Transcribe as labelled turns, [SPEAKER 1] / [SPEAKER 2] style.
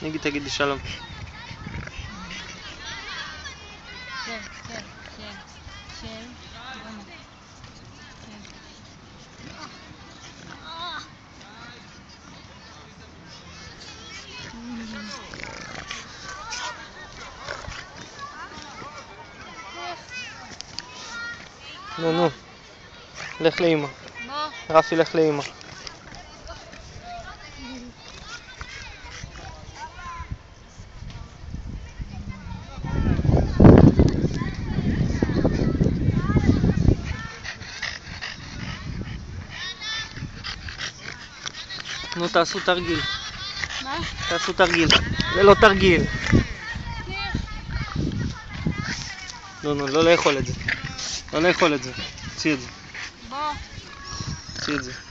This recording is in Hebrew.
[SPEAKER 1] נגיד, תגידי שלום. נו, לך לאמא. רפי, לך לאמא. נו, תעשו תרגיל.
[SPEAKER 2] מה?
[SPEAKER 1] תעשו תרגיל. זה לא תרגיל. לא לאכול את זה. לא לאכול את זה. תוציא את זה.
[SPEAKER 2] בוא.
[SPEAKER 1] תוציא את זה.